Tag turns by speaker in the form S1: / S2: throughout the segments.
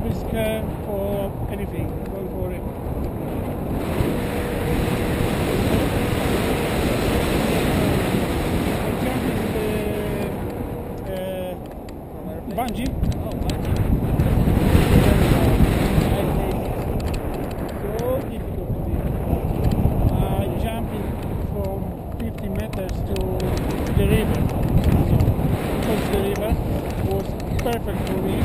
S1: be scared or anything. Don't worry. I'm jumping the bungee.
S2: Oh, bungee.
S1: So difficult to be. Jumping from 50 meters to the river. So, towards the river was perfect for me.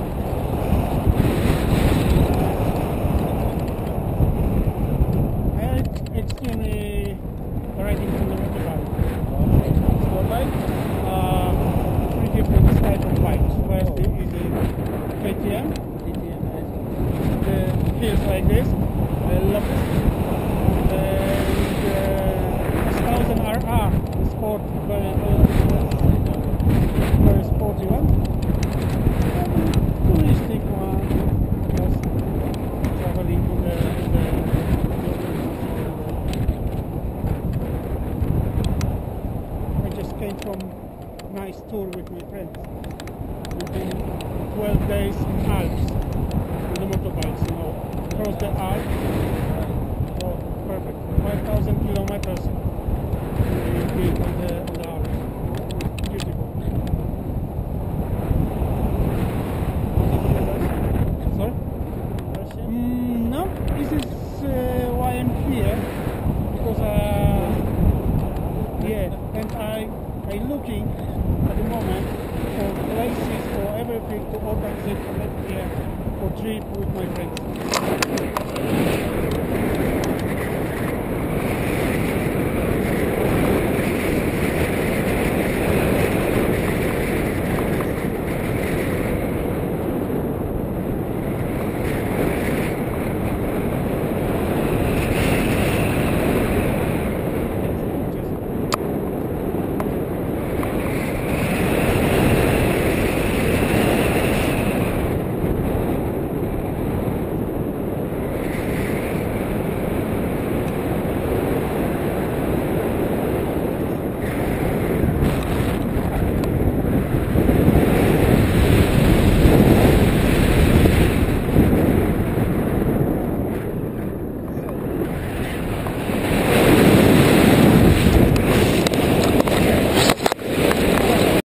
S1: And extremely riding on the motorbike. Motorbike, three different types of bikes. First is a KTM. Feels like this. I love it. And 1000 RR, the sport, very sporty one. And touristic one, just traveling to the I just came from a nice tour with my friends. We've been 12 days in Alps with the motorbikes, you know, across the Alps. Oh, perfect. 5,000 kilometers we've been on the Alps. Beautiful. Sorry? No, this is why I'm here. Because, yeah, and I'm looking at the moment for places, for everything to organize it for next year for trip with my friends.